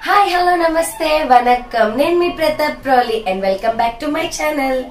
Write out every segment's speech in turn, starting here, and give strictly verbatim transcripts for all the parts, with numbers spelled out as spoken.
Hi hello నమస్తే వనక్కం నేను మీ Pratap Proli and welcome back to my channel.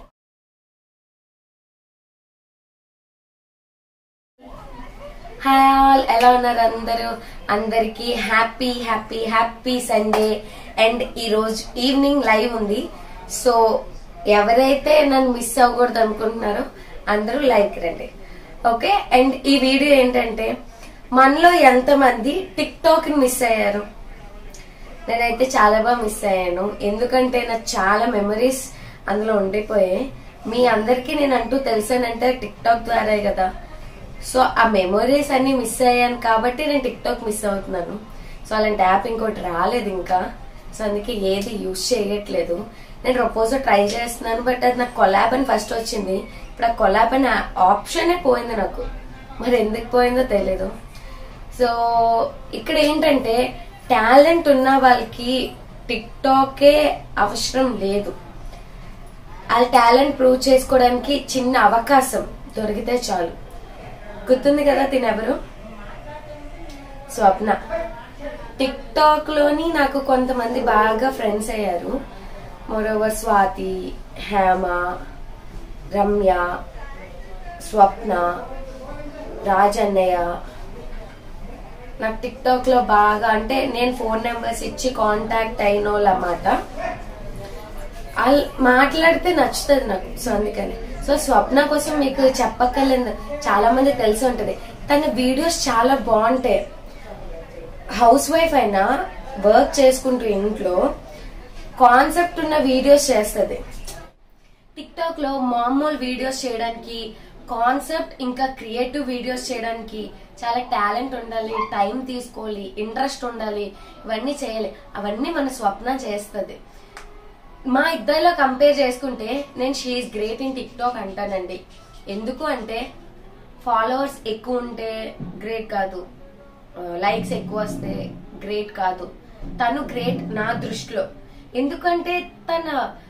Hi all, ఎలా ఉన్నారు అందరూ? అందరికి happy happy happy Sunday. And ఈ రోజు ఈవినింగ్ లైవ్ ఉంది. సో ఎవరైతే నన్ను మిస్ అవ్వకూడదు అనుకుంటున్నారో అందరూ లైక్ రండి, ఓకే? అండ్ ఈ వీడియో ఏంటంటే, మనలో ఎంతమంది టిక్ టాక్ ని మిస్ అయ్యారు? నేనైతే చాలా బాగా మిస్ అయ్యాను, ఎందుకంటే నాకు చాలా మెమరీస్ అందులో ఉండిపోయాయి. మీ అందరికీ నేను అంటూ తెలిసానంటే టిక్ టాక్ ద్వారా కదా. సో ఆ మెమరీస్ అన్ని మిస్ అయ్యాను కాబట్టి నేను టిక్ టాక్ మిస్ అవుతున్నాను. సో అలాంటి యాప్ ఇంకోటి రాలేదు ఇంకా, సో అందుకే ఏది యూజ్ చేయట్లేదు. నేను ప్రపోజ్ ట్రై చేస్తున్నాను, బట్ అది నాకు కొలాబ్ అని ఫస్ట్ వచ్చింది. ఇప్పుడు ఆ కొలాబ్ అని ఆప్షనే పోయింది నాకు, మరి ఎందుకు పోయిందో తెలీదు. సో ఇక్కడ ఏంటంటే, టాలెంట్ ఉన్న వాళ్ళకి టిక్ టాకే అవసరం లేదు. వాళ్ళ టాలెంట్ ప్రూవ్ చేసుకోవడానికి చిన్న అవకాశం దొరికితే చాలు. గుర్తుంది కదా తినెవరు? స్వప్న. టిక్ టాక్ లోని నాకు కొంతమంది బాగా ఫ్రెండ్స్ అయ్యారు. మరోవర్ స్వాతి, హేమ, రమ్య, స్వప్న, రాజన్నయ్య. నాకు టిక్ టాక్ లో బాగా అంటే నేను ఫోన్ నెంబర్స్ ఇచ్చి కాంటాక్ట్ అయిన వాళ్ళు అన్నమాట. వాళ్ళు మాట్లాడితే నచ్చుతుంది నాకు, సో అందుకని. సో స్వప్న కోసం మీకు చెప్పక్కర్లేదు, చాలా మంది తెలిసి ఉంటది. తన వీడియోస్ చాలా బాగుంటాయి. హౌస్ వైఫ్ అయినా వర్క్ చేసుకుంటూ ఇంట్లో కాన్సెప్ట్ ఉన్న వీడియోస్ చేస్తుంది. టిక్ టాక్ లో మామూలు వీడియోస్ చేయడానికి, కాన్సెప్ట్ ఇంకా క్రియేటివ్ వీడియోస్ చేయడానికి చాలా టాలెంట్ ఉండాలి, టైం తీసుకోవాలి, ఇంట్రెస్ట్ ఉండాలి, ఇవన్నీ చేయాలి. అవన్నీ మన స్వప్న చేస్తుంది. మా ఇద్దరిలో కంపేర్ చేసుకుంటే నేను she's great in TikTok అంటానండి. ఎందుకు అంటే, ఫాలోవర్స్ ఎక్కువ ఉంటే గ్రేట్ కాదు, లైక్స్ ఎక్కువ వస్తే గ్రేట్ కాదు. తను గ్రేట్ నా దృష్టిలో. ఎందుకంటే తన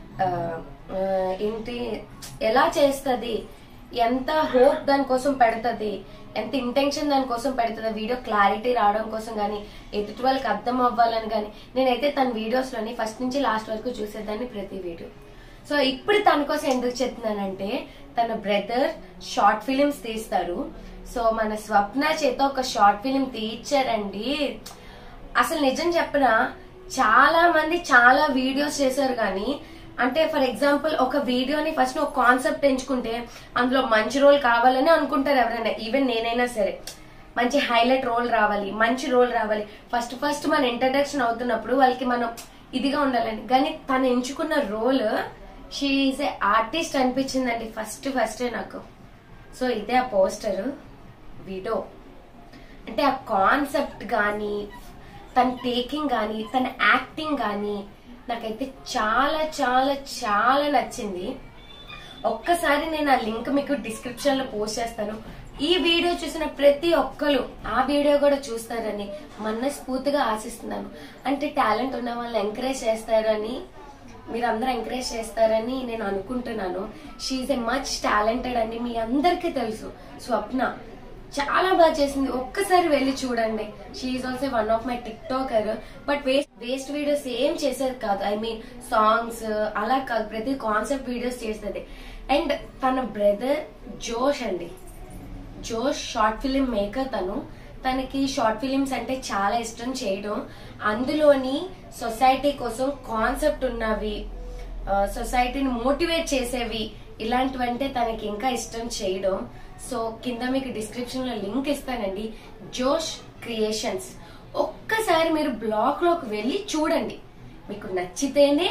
ఏంటి ఎలా చేస్తుంది, ఎంత హోప్ దానికోసం పెడుతుంది, ఎంత ఇంటెన్షన్ దానికోసం పెడుతుంది, వీడియో క్లారిటీ రావడం కోసం కానీ, ఎదుటి వాళ్ళకి అర్థం అవ్వాలని కానీ. నేనైతే తన వీడియోస్ లోని ఫస్ట్ నుంచి లాస్ట్ వరకు చూసేదాన్ని ప్రతి వీడియో. సో ఇప్పుడు తన కోసం ఎందుకు చెప్తున్నానంటే, తన బ్రదర్ షార్ట్ ఫిలిమ్స్ తీస్తారు. సో మన స్వప్న చేత ఒక షార్ట్ ఫిలిం తీయించారండి. అసలు నిజం చెప్పనా, చాలా మంది చాలా వీడియోస్ చేశారు కానీ, అంటే ఫర్ ఎగ్జాంపుల్ ఒక వీడియోని ఫస్ట్ ఒక కాన్సెప్ట్ ఎంచుకుంటే అందులో మంచి రోల్ కావాలని అనుకుంటారు ఎవరైనా, ఈవెన్ నేనైనా సరే. మంచి హైలైట్ రోల్ రావాలి, మంచి రోల్ రావాలి. ఫస్ట్ ఫస్ట్ మన ఇంట్రడక్షన్ అవుతున్నప్పుడు వాళ్ళకి మనం ఇదిగా ఉండాలని. కానీ తను ఎంచుకున్న role, she is a artist అనిపించిందండి ఫస్ట్ ఫస్టే నాకు. సో ఇదే ఆ పోస్టర్ వీడియో. అంటే ఆ కాన్సెప్ట్ కానీ, తన టేకింగ్ కానీ, తన యాక్టింగ్ కానీ నాకైతే చాలా చాలా చాలా నచ్చింది. ఒక్కసారి నేను ఆ లింక్ మీకు డిస్క్రిప్షన్ లో పోస్ట్ చేస్తాను. ఈ వీడియో చూసిన ప్రతి ఒక్కరు ఆ వీడియో కూడా చూస్తారని మనస్ఫూర్తిగా ఆశిస్తున్నాను. అంటే టాలెంట్ ఉన్న వాళ్ళని ఎంకరేజ్ చేస్తారని, మీరు అందరూ ఎంకరేజ్ చేస్తారని నేను అనుకుంటున్నాను. షీఈ్ ఎ మచ్ టాలెంటెడ్ అండి, మీ అందరికీ తెలుసు. స్వప్న చాలా బాగా చేసింది, ఒక్కసారి వెళ్ళి చూడండి. She's also one of my TikToker. But waste waste videos ఏం చేసేది కాదు, ఐ మీన్ సాంగ్స్ అలా కాదు, ప్రతి కాన్సెప్ట్ వీడియోస్ చేస్తుంది. అండ్ తన బ్రదర్ జోష్ అండి, జోష్ షార్ట్ ఫిలిం మేకర్. తను తనకి షార్ట్ ఫిలిమ్స్ అంటే చాలా ఇష్టం చేయడం. అందులోని సొసైటీ కోసం కాన్సెప్ట్ ఉన్నవి, సొసైటీని మోటివేట్ చేసేవి, ఇలాంటివంటే తనకి ఇంకా ఇష్టం చేయడం. సో కింద మీకు డిస్క్రిప్షన్ లో లింక్ ఇస్తానండి, జోష్ క్రియేషన్స్. ఒక్కసారి మీరు బ్లాగ్ లోకి వెళ్ళి చూడండి, మీకు నచ్చితేనే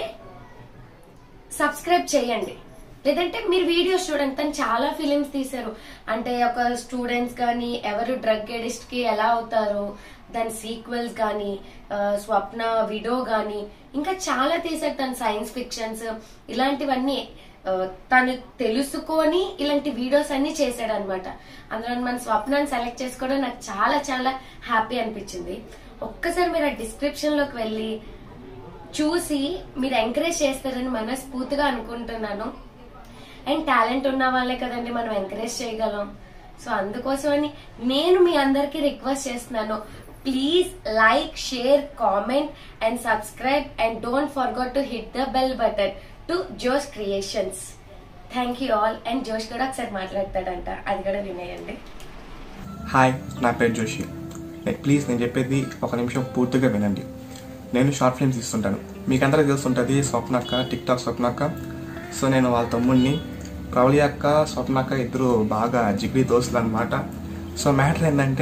సబ్స్క్రైబ్ చేయండి, లేదంటే మీరు వీడియోస్ చూడండి. తను చాలా ఫిలిమ్స్ తీశారు. అంటే ఒక స్టూడెంట్స్ కానీ, ఎవరు డ్రగ్ ఎడిస్ట్ కి ఎలా అవుతారు, దాని సీక్వెల్స్ కానీ, స్వప్న విడో గానీ, ఇంకా చాలా తీశారు. తన సైన్స్ ఫిక్షన్స్ ఇలాంటివన్నీ తను తెలుసుకొని ఇలాంటి వీడియోస్ అన్ని చేశాడు అనమాట. అందులో మన స్వప్నాన్ని సెలెక్ట్ చేసుకోవడం నాకు చాలా చాలా హ్యాపీ అనిపించింది. ఒక్కసారి మీరు ఆ డిస్క్రిప్షన్ లోకి వెళ్ళి చూసి మీరు ఎంకరేజ్ చేస్తారని మనస్ఫూర్తిగా అనుకుంటున్నాను. అండ్ టాలెంట్ ఉన్న వాళ్ళే కదండి మనం ఎంకరేజ్ చేయగలం. సో అందుకోసమని నేను మీ అందరికి రిక్వెస్ట్ చేస్తున్నాను, please like, share, comment and subscribe and don't forget to hit the bell button to Josh Creations. Thank you all. And Josh కూడా ఒకసారి మాట్లాడతాడంట, అది కూడా వినేయండి. హాయ్, నా పేరు జోషి. ప్లీజ్ నేను చెప్పేది ఒక నిమిషం పూర్తిగా వినండి. నేను షార్ట్ ఫిల్మ్స్ ఇస్తుంటాను, మీకు అందరికీ తెలుస్తుంటుంది స్వప్నక్క, టిక్ టాక్ స్వప్నక్క. సో నేను వాళ్ళ తమ్ముడిని. ప్రవళి అక్క, స్వప్నక్క ఇద్దరు బాగా జిగ్రీ దోస్తులు అనమాట. సో మ్యాటర్ ఏంటంటే,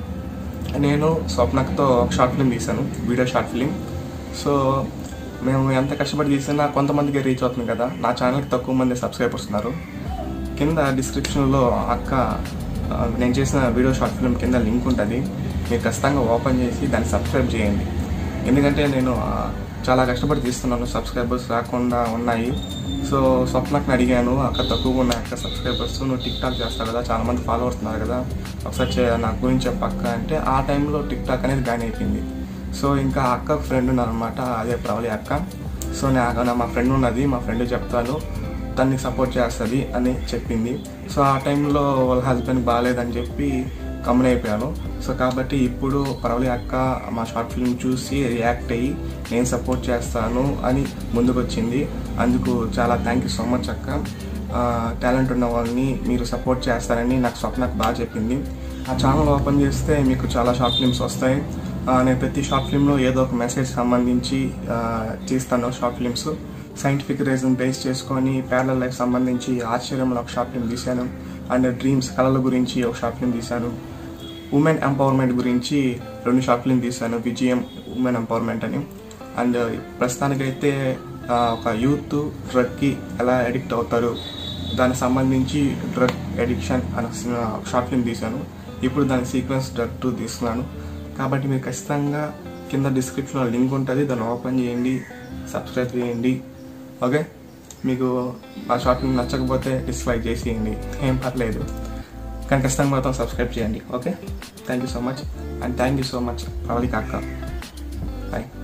నేను స్వప్నక్కతో ఒక షార్ట్ ఫిల్మ్ తీశాను, వీడియో షార్ట్ ఫిల్మ్. సో మేము ఎంత కష్టపడి తీసినా కొంతమందికి రీచ్ అవుతుంది కదా, నా ఛానల్కి తక్కువ మంది సబ్స్క్రైబర్స్ ఉన్నారు. కింద డిస్క్రిప్షన్లో అక్క నేను చేసిన వీడియో షార్ట్ ఫిల్మ్ కింద లింక్ ఉంటుంది, మీరు ఖచ్చితంగా ఓపెన్ చేసి దాన్ని సబ్స్క్రైబ్ చేయండి. ఎందుకంటే నేను చాలా కష్టపడి తీస్తున్నాను, సబ్స్క్రైబర్స్ రాకుండా ఉన్నాయి. సో స్వప్నక్కని అడిగాను, అక్క తక్కువగా ఉన్నాయి అక్క సబ్స్క్రైబర్స్, నువ్వు టిక్ టాక్ చేస్తావు కదా, చాలా మంది ఫాలోవర్స్ ఉన్నారు కదా, ఒకసారి నా గురించి చెప్పక్క అంటే ఆ టైంలో టిక్ టాక్ అనేది బ్యాన్ అయిపోయింది. సో ఇంకా అక్క ఫ్రెండ్ ఉన్నారనమాట, అదే ప్రవళి అక్క. సో నా మా ఫ్రెండ్ ఉన్నది, మా ఫ్రెండ్ చెప్తాను తనని సపోర్ట్ చేస్తుంది అని చెప్పింది. సో ఆ టైంలో వాళ్ళ హస్బెండ్ బాగాలేదని చెప్పి కమ్మున్ అయిపోయాను. సో కాబట్టి ఇప్పుడు ప్రవళి అక్క మా షార్ట్ ఫిల్మ్ చూసి రియాక్ట్ అయ్యి నేను సపోర్ట్ చేస్తాను అని ముందుకు వచ్చింది. అందుకు చాలా థ్యాంక్ యూ సో మచ్ అక్క. టాలెంట్ ఉన్న వాళ్ళని మీరు సపోర్ట్ చేస్తారని నాకు స్వప్నకు బాగా చెప్పింది. ఆ ఛానల్ ఓపెన్ చేస్తే మీకు చాలా షార్ట్ ఫిల్మ్స్ వస్తాయి. నేను ప్రతి షార్ట్ ఫిల్మ్లో ఏదో ఒక మెసేజ్ సంబంధించి తీస్తాను. Short films scientific reason base చేసుకొని ప్యారలల్ లైఫ్ సంబంధించి ఆశ్చర్యంలో ఒక షార్ట్ ఫిల్మ్ తీశాను. అండ్ డ్రీమ్స్ కళల గురించి ఒక షార్ట్ ఫిల్మ్ తీశాను. ఉమెన్ ఎంపవర్మెంట్ గురించి రెండు షార్ట్ ఫిల్మ్ తీశాను, విజయం ఉమెన్ ఎంపవర్మెంట్ అని. అండ్ ప్రస్తుతానికైతే ఒక యూత్ డ్రగ్కి ఎలా అడిక్ట్ అవుతారు దానికి సంబంధించి డ్రగ్ అడిక్షన్ అని షార్ట్ ఫిల్మ్ తీశాను. ఇప్పుడు దాని సీక్వెన్స్ డ్రగ్ టూ తీస్తున్నాను. కాబట్టి మీరు ఖచ్చితంగా కింద డిస్క్రిప్షన్లో లింక్ ఉంటుంది, దాన్ని ఓపెన్ చేయండి, సబ్స్క్రైబ్ చేయండి. ఓకే, మీకు ఆ షార్ట్ ఫిల్మ్ నచ్చకపోతే డిస్లైక్ చేసేయండి, ఏం పర్లేదు, కానీ ఖచ్చితంగా మాత్రం సబ్స్క్రైబ్ చేయండి. Okay, thank you so much. And thank you so much Pravali అక్క. బాయ్.